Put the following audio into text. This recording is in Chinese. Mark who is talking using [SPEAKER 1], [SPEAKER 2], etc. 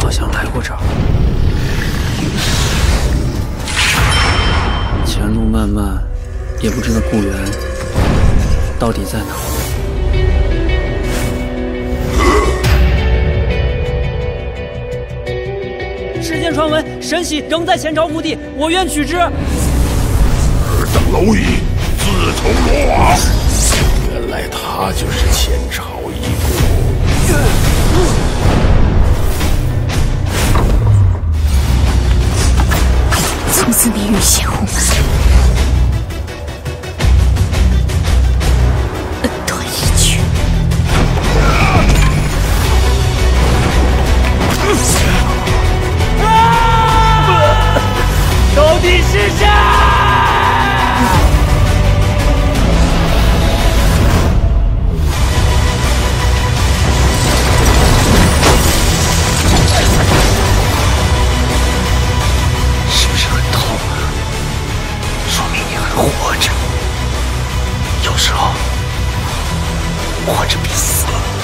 [SPEAKER 1] 好像来过这儿。前路漫漫，也不知道故园到底在哪。世间传闻，神玺仍在前朝故地，我愿取之。
[SPEAKER 2] 尔等蝼蚁，自投罗网。原来他就是前朝遗孤。
[SPEAKER 3] 从此你与邪乎门恩断义绝。
[SPEAKER 1] 到底是谁？
[SPEAKER 3] 是不是很痛啊？说明你还活着。有时候，活着比死